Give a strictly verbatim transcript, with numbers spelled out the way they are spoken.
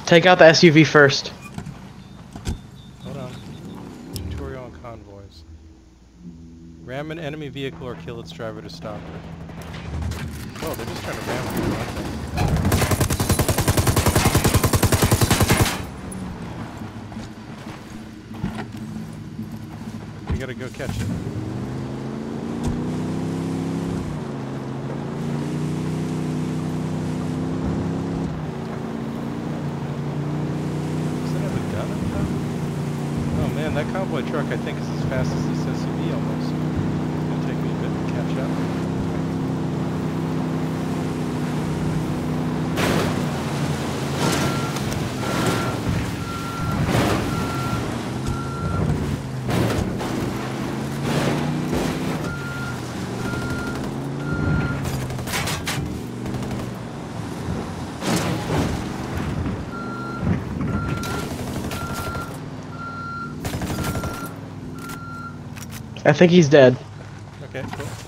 Take out the S U V first. Hold on. Tutorial on convoys. Ram an enemy vehicle or kill its driver to stop it. Oh, they're just trying to ram people, aren't they? We gotta go catch it. Oh man, that convoy truck I think is as fast as this S U V almost. It's gonna take me a bit to catch up. I think he's dead. Okay, cool.